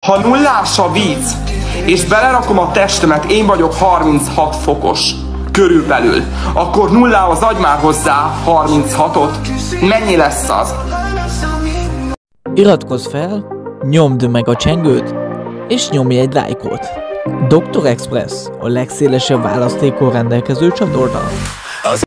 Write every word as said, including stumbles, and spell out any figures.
Ha nullás a víz, és belerakom a testemet, én vagyok harminchat fokos körülbelül, akkor nullához adj már hozzá harminchatot. Mennyi lesz az? Iratkozz fel, nyomd meg a csengőt, és nyomj egy lájkot. doktor Express, a legszélesebb választékkal rendelkező csatorna.